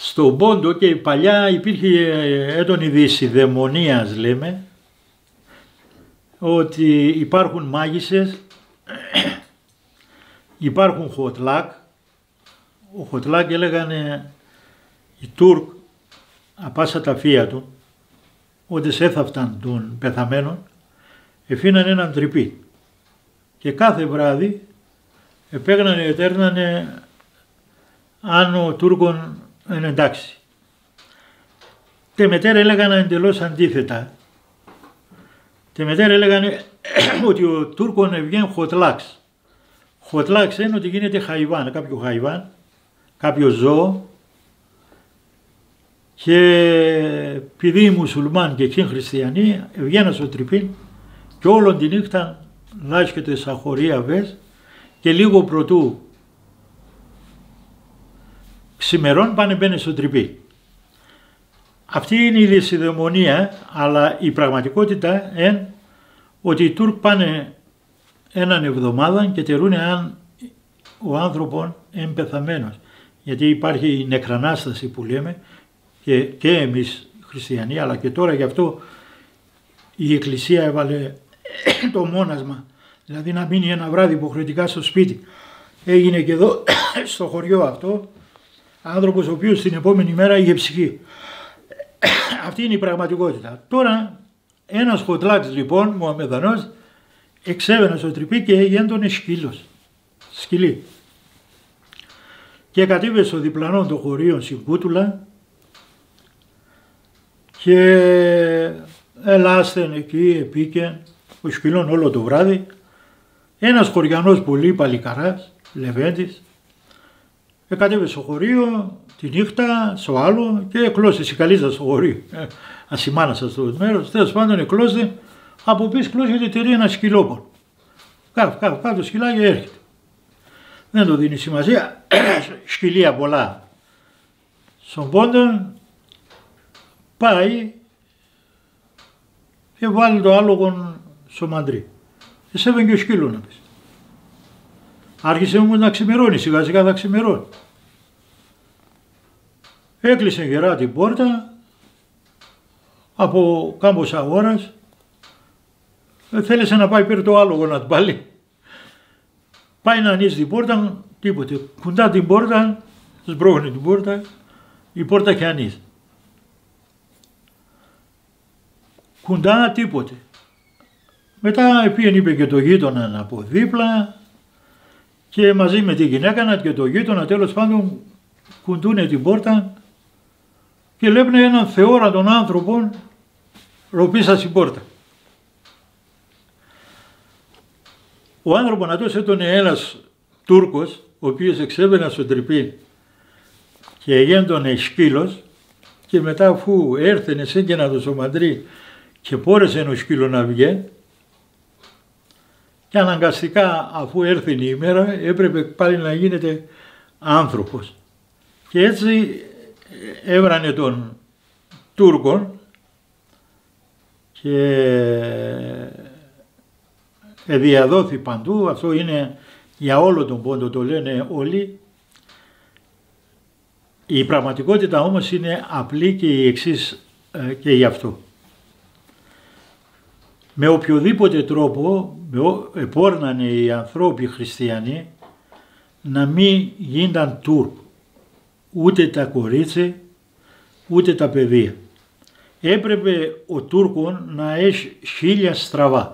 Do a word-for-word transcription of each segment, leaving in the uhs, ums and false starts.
στον Πόντο και παλιά υπήρχε έντονη δυσιδαιμονίας, λέμε, ότι υπάρχουν μάγισσες, υπάρχουν χοτλάκ. Ο χοτλάκ έλεγανε οι Τούρκ απ' πάσα τα φία του, ότι σέθαυταν τον πεθαμένο, εφήναν έναν τρυπή και κάθε βράδυ επέγνανε, ετέρνανε αν ο Τούρκων είναι εντάξει. Τε μετέρα έλεγαν εντελώς αντίθετα. Τε μετέρα έλεγαν ότι ο Τούρκων έβγαινε χοτλάξ. Χοτλάξ είναι ότι γίνεται χαϊβάν, κάποιο χαϊβάν, κάποιο ζώο, και επειδή οι μουσουλμάνοι και εκείνοι χριστιανοί βγαίναν στο τρυπήν και όλον τη νύχτα λάσκεται σαν χωρία βες και λίγο πρωτού ξημερών πάνε μπαίνε στο τρυπή. Αυτή είναι η δυσιδαιμονία, αλλά η πραγματικότητα είναι ότι οι Τούρκοι πάνε έναν εβδομάδα και τερούν αν ο άνθρωπος είναι πεθαμένος. Γιατί υπάρχει η νεκρανάσταση που λέμε και, και εμείς χριστιανοί, αλλά και τώρα γι' αυτό η Εκκλησία έβαλε το μόνασμα. Δηλαδή να μείνει ένα βράδυ υποχρεωτικά στο σπίτι. Έγινε και εδώ στο χωριό αυτό άνθρωπος ο οποίος την επόμενη μέρα είχε ψυχή. Αυτή είναι η πραγματικότητα. Τώρα ένας χοτλάκς λοιπόν, Μωαμεδανός, εξέβαινε στο τρυπή και γέντωνε σκύλος, σκυλί. Και κατέβε στο διπλανό των χωρίων Συγκούτουλα και ελάστεν εκεί, επίκεν, ο σκυλών όλο το βράδυ. Ένας χωριανός πολύ παλικαράς, Λεβέντης, κατέβε στο χωρίο τη νύχτα, στο άλλο και εκλώσε σικαλίζα στο χωρίο. Ε, ασημάνασα στο μέρος, τέλος πάντων εκλώσε, από πίσω κλώσε τερί ένα σκυλόπον. Κάτω, κάτω, κάτω σκυλάκι έρχεται. Δεν το δίνει σημασία, σκυλία πολλά. Στον Πόντον πάει και βάλει το άλογο στο μαντρί. Εσέβαινε και ο σκύλος να πεις. Άρχισε όμως να ξημερώνει, σιγά σιγά θα ξημερώνει. Έκλεισε γερά την πόρτα, από κάμποσα ώρας, θέλησε να πάει πήρε το άλογο να την πάλι. Πάει να ανοίξει την πόρτα, τίποτε. Κουντά την πόρτα, σμπρώχνει την πόρτα, η πόρτα και ανοίγει. Κουντά, τίποτε. Μετά πήγαινε, είπε και το γείτονα από δίπλα και μαζί με τη γυναίκα και το γείτονα τέλος πάντων κουντούνε την πόρτα και βλέπουν έναν θεόρατον άνθρωπο ροπίσα στην πόρτα. Ο άνθρωπος αυτός ήταν ένας Τούρκος, ο οποίος εξέβαινε στο τρυπή και γέντωνε σκύλος και μετά αφού έρθαινε σύγκαινα το σωματρί και πόρεσε ο σκύλο να βγει και αναγκαστικά αφού έρθει η ημέρα έπρεπε πάλι να γίνεται άνθρωπος. Και έτσι έβρανε τον Τούρκον και διαδόθη παντού, αυτό είναι για όλο τον Πόντο, το λένε όλοι. Η πραγματικότητα όμως είναι απλή και η εξής και γι' αυτό. Με οποιοδήποτε τρόπο επόρνανε οι ανθρώποι χριστιανοί να μην γίνταν Τούρκ, ούτε τα κορίτσια, ούτε τα παιδεία. Έπρεπε ο Τούρκον να έχει χίλια στραβά.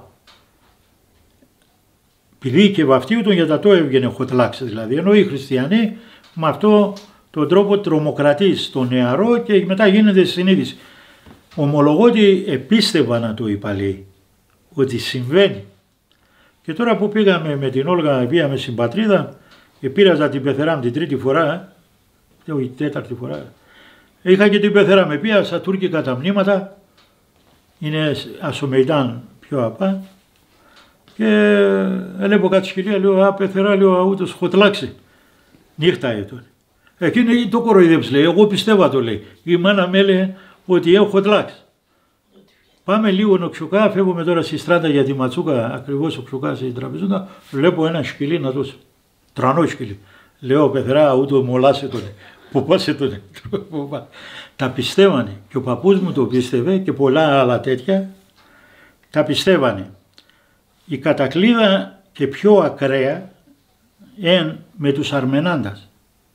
Επειδή και βαφτίου τον για τα το έβγαινε χοτλάξ, δηλαδή, ενώ οι χριστιανοί με αυτό τον τρόπο τρομοκρατείς τον νεαρό και μετά γίνεται συνείδηση. Ομολογώ ότι επίστευα να το είπα, λέει, ότι συμβαίνει. Και τώρα που πήγαμε με την Όλγα, πήγαμε στην πατρίδα και πήραζα την πεθερά μου την τρίτη φορά, η τέταρτη φορά, είχα και την πεθερά με πία στα τουρκικά τα μνήματα, είναι ασομεϊτάν πιο απά, και έλεγω κάτι σκυλία, λέω, α, πεθερά, λέω, ούτως χοτλάξει, νύχτα έτω. Εκείνη το κοροϊδέψει, λέει, εγώ πιστεύω το λέει, η μάνα με έλεγε ότι έχω χοτλάξει. Πάμε λίγο νοξουκά, φεύγουμε τώρα στη στράτα για τη Ματσούκα, ακριβώς οξουκά στην τραπεζούνα, βλέπω ένα σκυλί να δώσω. Τρανό σκυλί. Λέω, πεθερά, ούτω μολάσε τον. που πάσε τον Τούρκο. Τα πιστεύανε και ο παππούς μου το πίστευε και πολλά άλλα τέτοια τα πιστεύανε. Η κατακλείδα και πιο ακραία εν με τους Αρμενάντας.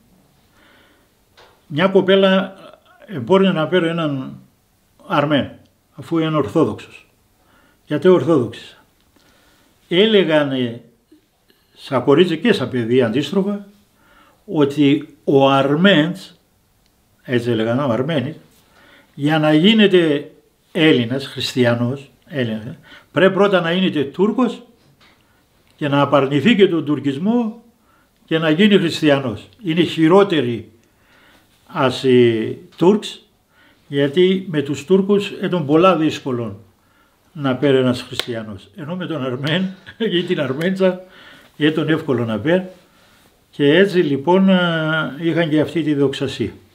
Μια κοπέλα μπορεί να παίρνει έναν Αρμέν αφού είναι Ορθόδοξος. Γιατί Ορθόδοξης. Έλεγαν σαν κορίτσια και σαν παιδιά αντίστροφα ότι ο Αρμένς, έτσι έλεγαν ο Αρμένης, για να γίνεται Έλληνας, χριστιανός, Έλληνας, πρέπει πρώτα να γίνετε Τούρκος και να απαρνηθεί και τον τουρκισμό και να γίνει χριστιανός. Είναι χειρότεροι ας οι Turks, γιατί με τους Τούρκους ήταν πολλά δύσκολο να παίρνει ένας χριστιανός. Ενώ με τον Αρμέν ή την Αρμέντσα ήταν εύκολο να παίρνει και έτσι λοιπόν είχαν και αυτή τη δοξασία.